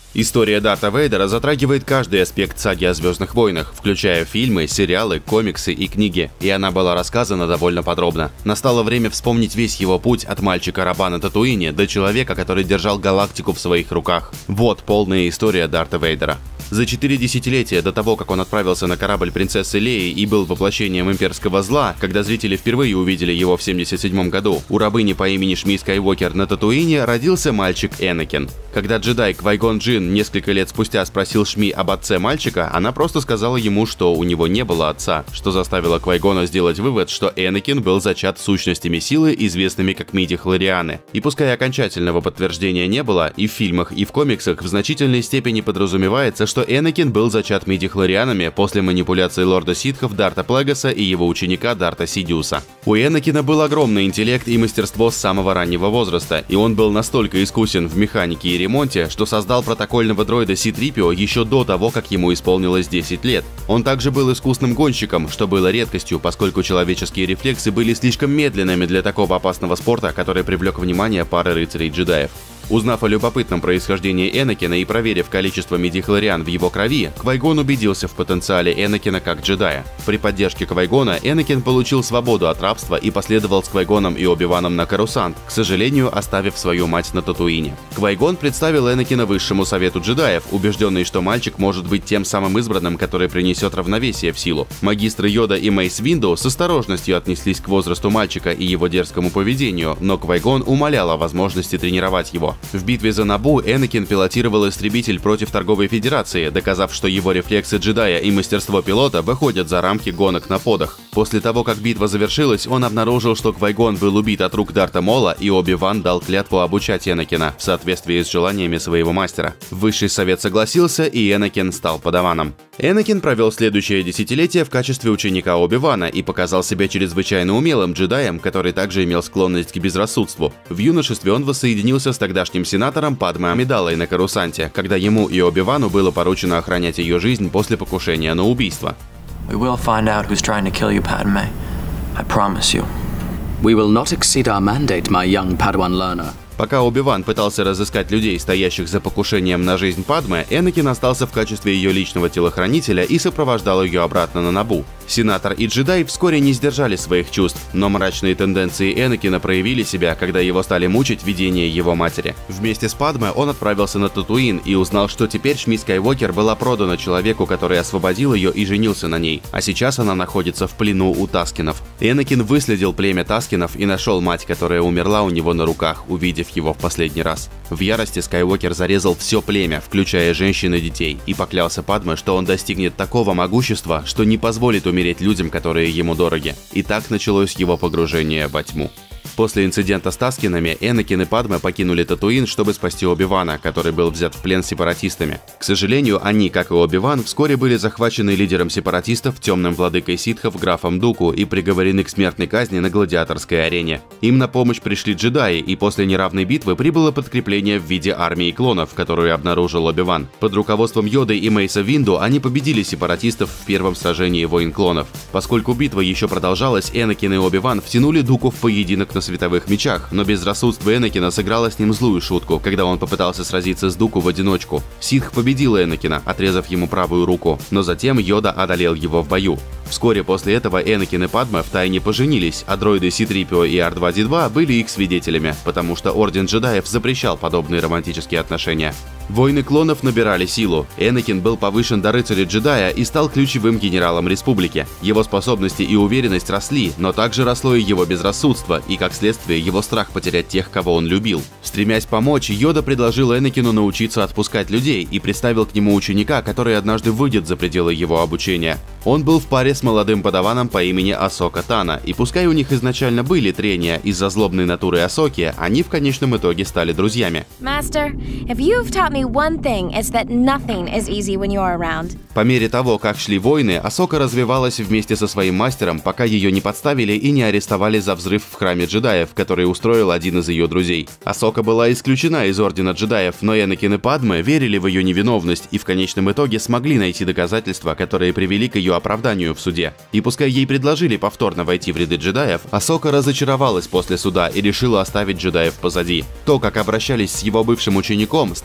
История Дарта Вейдера затрагивает каждый аспект саги о Звездных войнах, включая фильмы, сериалы, комиксы и книги, и она была рассказана довольно подробно. Настало время вспомнить весь его путь от мальчика-раба на Татуине до человека, который держал галактику в своих руках. Вот полная история Дарта Вейдера. За 4 десятилетия до того, как он отправился на корабль принцессы Леи и был воплощением имперского зла, когда зрители впервые увидели его в 1977 году, у рабыни по имени Шми Скайуокер на Татуине родился мальчик Энакин. Когда джедай Квай-Гон Джинн несколько лет спустя спросил Шми об отце мальчика, она просто сказала ему, что у него не было отца, что заставило Квай-Гона сделать вывод, что Энакин был зачат сущностями силы, известными как миди-хлорианы. И пускай окончательного подтверждения не было, и в фильмах, и в комиксах в значительной степени подразумевается, что Энакин был зачат миди-хлорианами после манипуляции лорда ситхов Дарта Плегаса и его ученика Дарта Сидиуса. У Энакина был огромный интеллект и мастерство с самого раннего возраста, и он был настолько искусен в механике и ремонте, что создал протокольного дроида C-3PO еще до того, как ему исполнилось 10 лет. Он также был искусным гонщиком, что было редкостью, поскольку человеческие рефлексы были слишком медленными для такого опасного спорта, который привлек внимание пары рыцарей-джедаев. Узнав о любопытном происхождении Энакина и проверив количество миди-хлориан в его крови, Квай-Гон убедился в потенциале Энакина как джедая. При поддержке Квай-Гона Энакин получил свободу от рабства и последовал с Квай-Гоном и Оби-Ваном на Корусант, к сожалению, оставив свою мать на Татуине. Квай-Гон представил Энакина высшему совету джедаев, убежденный, что мальчик может быть тем самым избранным, который принесет равновесие в силу. Магистры Йода и Мейс Винду с осторожностью отнеслись к возрасту мальчика и его дерзкому поведению, но Квай-Гон умолял о возможности тренировать его. В битве за Набу Энакин пилотировал истребитель против Торговой Федерации, доказав, что его рефлексы джедая и мастерство пилота выходят за рамки гонок на подах. После того, как битва завершилась, он обнаружил, что Квай-Гон был убит от рук Дарта Мола, и Оби-Ван дал клятву обучать Энакина в соответствии с желаниями своего мастера. Высший совет согласился, и Энакин стал подаваном. Энакин провел следующее десятилетие в качестве ученика Оби-Вана и показал себя чрезвычайно умелым джедаем, который также имел склонность к безрассудству. В юношестве он воссоединился с тогдашним сенатором Падме Амидалой на Корусанте, когда ему и Оби-Вану было поручено охранять ее жизнь после покушения на убийство. We will find out who's trying to kill you, Padme. I promise you. We will not exceed our mandate, my young Padawan learner. Пока Оби-Ван пытался разыскать людей, стоящих за покушением на жизнь Падме, Энакин остался в качестве ее личного телохранителя и сопровождал ее обратно на Набу. Сенатор и джедай вскоре не сдержали своих чувств, но мрачные тенденции Энакина проявили себя, когда его стали мучить видения его матери. Вместе с Падме он отправился на Татуин и узнал, что теперь Шми Скайуокер была продана человеку, который освободил ее и женился на ней, а сейчас она находится в плену у Таскинов. Энакин выследил племя Таскинов и нашел мать, которая умерла у него на руках, увидев его в последний раз. В ярости Скайуокер зарезал все племя, включая женщин и детей, и поклялся Падме, что он достигнет такого могущества, что не позволит умереть людям, которые ему дороги. И так началось его погружение во тьму. После инцидента с Таскинами Энакин и Падме покинули Татуин, чтобы спасти Оби-Вана, который был взят в плен сепаратистами. К сожалению, они, как и Оби-Ван, вскоре были захвачены лидером сепаратистов, темным владыкой ситхов графом Дуку, и приговорены к смертной казни на гладиаторской арене. Им на помощь пришли джедаи, и после неравной битвы прибыло подкрепление в виде армии клонов, которую обнаружил Оби-Ван. Под руководством Йоды и Мейса Винду они победили сепаратистов в первом сражении войн клонов. Поскольку битва еще продолжалась, Энакин и Оби-Ван втянули Дуку в поединок на световых мечах, но безрассудство Энакина сыграло с ним злую шутку, когда он попытался сразиться с Дуку в одиночку. Ситх победил Энакина, отрезав ему правую руку, но затем Йода одолел его в бою. Вскоре после этого Энакин и Падме втайне поженились, а дроиды C-3PO и R2-D2 были их свидетелями, потому что Орден джедаев запрещал подобные романтические отношения. Войны клонов набирали силу. Энакин был повышен до рыцаря-джедая и стал ключевым генералом республики. Его способности и уверенность росли, но также росло и его безрассудство, и как следствие его страх потерять тех, кого он любил. Стремясь помочь, Йода предложил Энакину научиться отпускать людей и представил к нему ученика, который однажды выйдет за пределы его обучения. Он был в паре с молодым подаваном по имени Асока Тана, и пускай у них изначально были трения из-за злобной натуры Асоки, они в конечном итоге стали друзьями. Master, if you've taught me one thing, it's that nothing is easy when you're around. По мере того, как шли войны, Асока развивалась вместе со своим мастером, пока ее не подставили и не арестовали за взрыв в храме джедаев, который устроил один из ее друзей. Асока была исключена из Ордена джедаев, но Энакин и Падме верили в ее невиновность и в конечном итоге смогли найти доказательства, которые привели к ее оправданию в суде. И пускай ей предложили повторно войти в ряды джедаев, Асока разочаровалась после суда и решила оставить джедаев позади. То, как обращались с его бывшим учеником, стало глубоко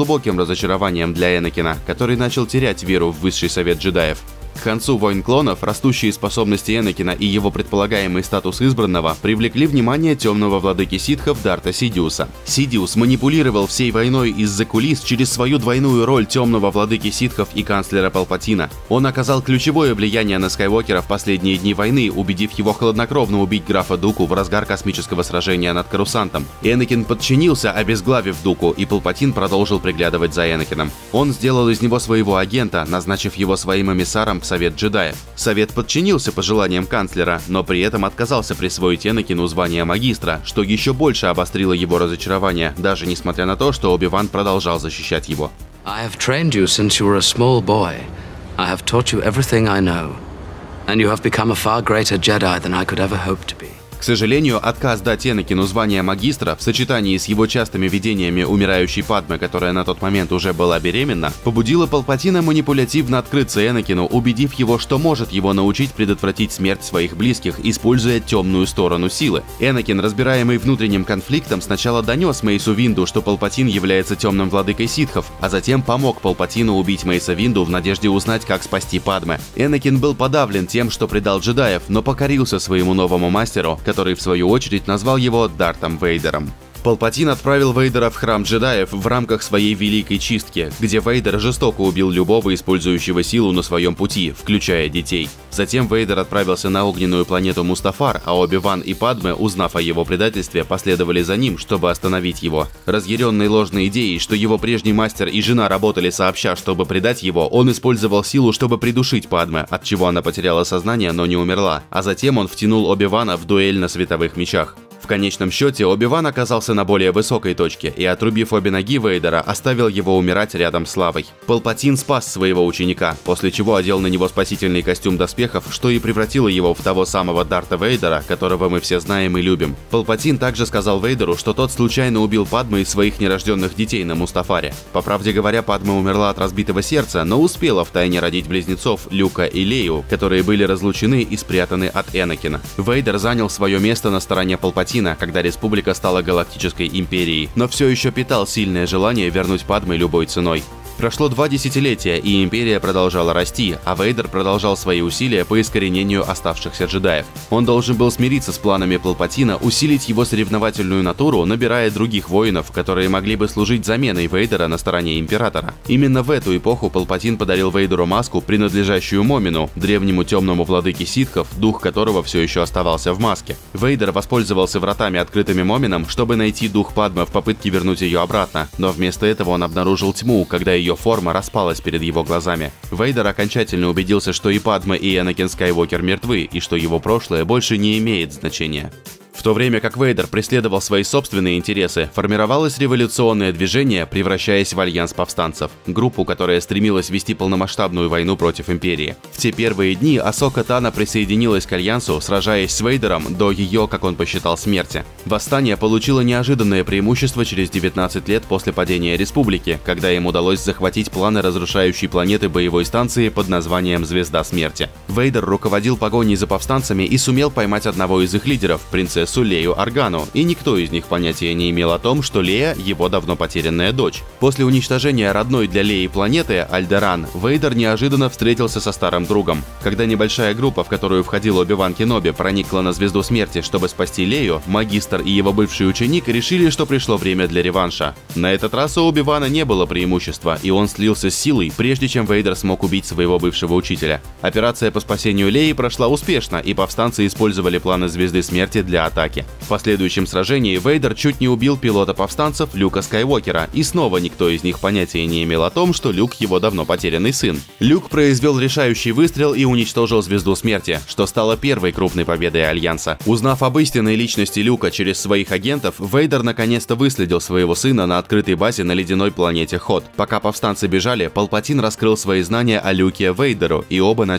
глубоким разочарованием для Энакина, который начал терять веру в высший совет джедаев. К концу «Войн клонов» растущие способности Энакина и его предполагаемый статус избранного привлекли внимание темного владыки ситхов Дарта Сидиуса. Сидиус манипулировал всей войной из-за кулис через свою двойную роль темного владыки ситхов и канцлера Палпатина. Он оказал ключевое влияние на Скайуокера в последние дни войны, убедив его хладнокровно убить графа Дуку в разгар космического сражения над Корусантом. Энакин подчинился, обезглавив Дуку, и Палпатин продолжил приглядывать за Энакином. Он сделал из него своего агента, назначив его своим эмиссаром в Совет джедаев. Совет подчинился пожеланиям канцлера, но при этом отказался присвоить Энакину звание магистра, что еще больше обострило его разочарование, даже несмотря на то, что Оби-Ван продолжал защищать его. I have trained you since you were a small boy. I have taught you everything I know. And you have become a far greater Jedi than I could ever hope to be. К сожалению, отказ дать Энакину звание магистра в сочетании с его частыми видениями умирающей Падме, которая на тот момент уже была беременна, побудило Палпатина манипулятивно открыться Энакину, убедив его, что может его научить предотвратить смерть своих близких, используя темную сторону силы. Энакин, разбираемый внутренним конфликтом, сначала донес Мейсу Винду, что Палпатин является темным владыкой ситхов, а затем помог Палпатину убить Мейса Винду в надежде узнать, как спасти Падме. Энакин был подавлен тем, что предал джедаев, но покорился своему новому мастеру, который в свою очередь назвал его Дартом Вейдером. Палпатин отправил Вейдера в храм джедаев в рамках своей великой чистки, где Вейдер жестоко убил любого использующего силу на своем пути, включая детей. Затем Вейдер отправился на огненную планету Мустафар, а Оби-Ван и Падме, узнав о его предательстве, последовали за ним, чтобы остановить его. Разъяренный ложной идеей, что его прежний мастер и жена работали сообща, чтобы предать его, он использовал силу, чтобы придушить Падме, от чего она потеряла сознание, но не умерла, а затем он втянул Оби-Вана в дуэль на световых мечах. В конечном счете, Оби-Ван оказался на более высокой точке и, отрубив обе ноги Вейдера, оставил его умирать рядом с лавой. Палпатин спас своего ученика, после чего одел на него спасительный костюм доспехов, что и превратило его в того самого Дарта Вейдера, которого мы все знаем и любим. Палпатин также сказал Вейдеру, что тот случайно убил Падме и своих нерожденных детей на Мустафаре. По правде говоря, Падме умерла от разбитого сердца, но успела втайне родить близнецов Люка и Лею, которые были разлучены и спрятаны от Энакина. Вейдер занял свое место на стороне Палпатина, когда Республика стала Галактической империей, но все еще питал сильное желание вернуть Падме любой ценой. Прошло 2 десятилетия, и империя продолжала расти, а Вейдер продолжал свои усилия по искоренению оставшихся джедаев. Он должен был смириться с планами Палпатина, усилить его соревновательную натуру, набирая других воинов, которые могли бы служить заменой Вейдера на стороне Императора. Именно в эту эпоху Палпатин подарил Вейдеру маску, принадлежащую Момину, древнему темному владыке ситхов, дух которого все еще оставался в маске. Вейдер воспользовался вратами, открытыми Момином, чтобы найти дух Падме в попытке вернуть ее обратно, но вместо этого он обнаружил тьму, когда ее форма распалась перед его глазами. Вейдер окончательно убедился, что и Падме, и Энакин Скайуокер мертвы, и что его прошлое больше не имеет значения. В то время как Вейдер преследовал свои собственные интересы, формировалось революционное движение, превращаясь в альянс повстанцев, группу, которая стремилась вести полномасштабную войну против Империи. В те первые дни Асока Тано присоединилась к альянсу, сражаясь с Вейдером до ее, как он посчитал, смерти. Восстание получило неожиданное преимущество через 19 лет после падения Республики, когда им удалось захватить планы разрушающей планеты боевой станции под названием Звезда Смерти. Вейдер руководил погоней за повстанцами и сумел поймать одного из их лидеров, принцессу Лею Органу, и никто из них понятия не имел о том, что Лея – его давно потерянная дочь. После уничтожения родной для Леи планеты, Альдеран, Вейдер неожиданно встретился со старым другом. Когда небольшая группа, в которую входил Оби-Ван Кеноби, проникла на Звезду Смерти, чтобы спасти Лею, магистр и его бывший ученик решили, что пришло время для реванша. На этот раз у Оби-Вана не было преимущества, и он слился с силой, прежде чем Вейдер смог убить своего бывшего учителя. Операция по спасению Леи прошла успешно, и повстанцы использовали планы Звезды Смерти для атаки. В последующем сражении Вейдер чуть не убил пилота повстанцев Люка Скайуокера, и снова никто из них понятия не имел о том, что Люк его давно потерянный сын. Люк произвел решающий выстрел и уничтожил Звезду Смерти, что стало первой крупной победой Альянса. Узнав об истинной личности Люка через своих агентов, Вейдер наконец-то выследил своего сына на открытой базе на ледяной планете Хот. Пока повстанцы бежали, Палпатин раскрыл свои знания о Люке Вейдеру, и оба начали работать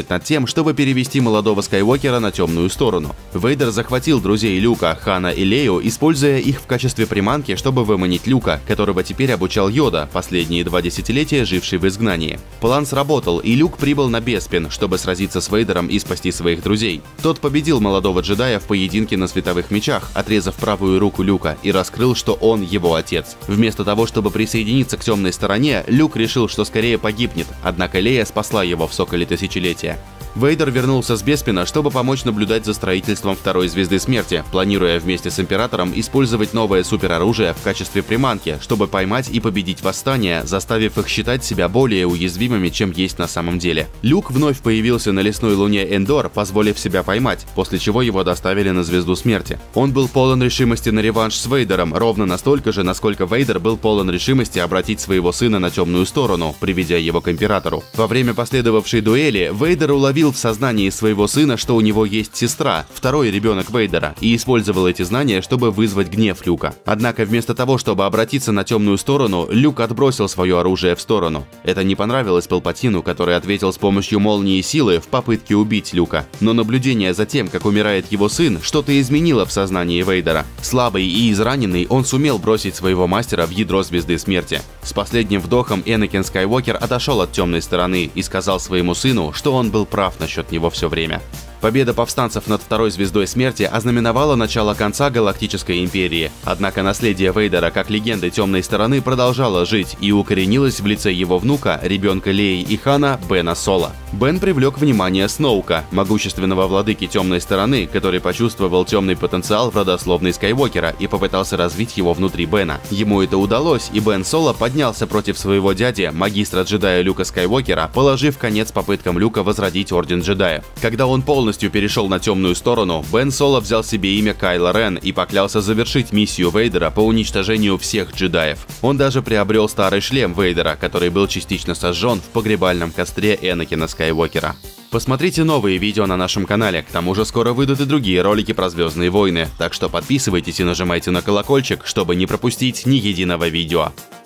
работать над тем, чтобы перевести молодого Скайуокера на темную сторону. Вейдер захватил друзей Люка, Хана и Лею, используя их в качестве приманки, чтобы выманить Люка, которого теперь обучал Йода, последние 2 десятилетия живший в изгнании. План сработал, и Люк прибыл на Беспин, чтобы сразиться с Вейдером и спасти своих друзей. Тот победил молодого джедая в поединке на световых мечах, отрезав правую руку Люка, и раскрыл, что он его отец. Вместо того, чтобы присоединиться к темной стороне, Люк решил, что скорее погибнет, однако Лея спасла его в Соколе Тысячелетия. Вейдер вернулся с Беспина, чтобы помочь наблюдать за строительством второй Звезды Смерти, планируя вместе с Императором использовать новое супероружие в качестве приманки, чтобы поймать и победить восстание, заставив их считать себя более уязвимыми, чем есть на самом деле. Люк вновь появился на лесной луне Эндор, позволив себя поймать, после чего его доставили на Звезду Смерти. Он был полон решимости на реванш с Вейдером, ровно настолько же, насколько Вейдер был полон решимости обратить своего сына на темную сторону, приведя его к Императору. Во время последовавшей дуэли Вейдер уловил в сознании своего сына, что у него есть сестра, второй ребенок Вейдера, и использовал эти знания, чтобы вызвать гнев Люка. Однако вместо того, чтобы обратиться на темную сторону, Люк отбросил свое оружие в сторону. Это не понравилось Палпатину, который ответил с помощью молнии силы в попытке убить Люка. Но наблюдение за тем, как умирает его сын, что-то изменило в сознании Вейдера. Слабый и израненный, он сумел бросить своего мастера в ядро Звезды Смерти. С последним вдохом Энакин Скайуокер отошел от темной стороны и сказал своему сыну, что он был прав насчет него все время. Победа повстанцев над второй Звездой Смерти ознаменовала начало конца Галактической Империи. Однако наследие Вейдера как легенды темной стороны продолжало жить и укоренилось в лице его внука, ребенка Леи и Хана, Бена Соло. Бен привлек внимание Сноука, могущественного владыки темной стороны, который почувствовал темный потенциал в родословной Скайуокера и попытался развить его внутри Бена. Ему это удалось, и Бен Соло поднялся против своего дяди, магистра джедая Люка Скайуокера, положив конец попыткам Люка возродить Орден джедаев. Когда он полностью перешел на темную сторону, Бен Соло взял себе имя Кайло Рен и поклялся завершить миссию Вейдера по уничтожению всех джедаев. Он даже приобрел старый шлем Вейдера, который был частично сожжен в погребальном костре Энакина Скайуокера. Посмотрите новые видео на нашем канале, к тому же скоро выйдут и другие ролики про Звездные войны, так что подписывайтесь и нажимайте на колокольчик, чтобы не пропустить ни единого видео.